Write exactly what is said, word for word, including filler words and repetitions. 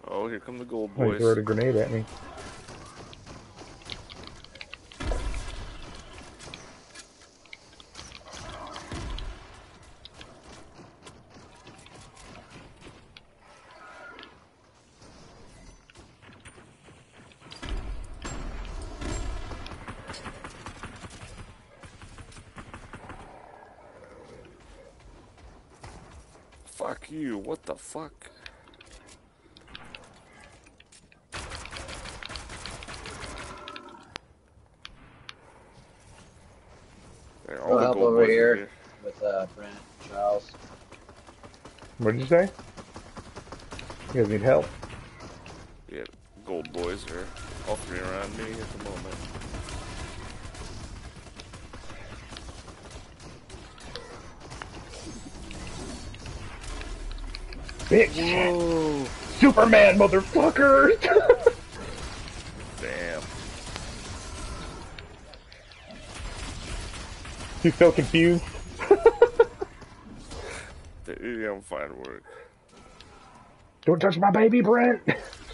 Oh, here come the gold Oh, he boys. threw a grenade at me. Fuck you, what the fuck? There, all I'll the help gold over boys here, are here. with uh, Brent, Charles. What did you say? You guys need help? Yeah, gold boys are all three around me at the moment. Bitch! Whoa! Superman, motherfucker! Damn. He's so confused. Yeah, I'm fine work. Don't touch my baby, Brent!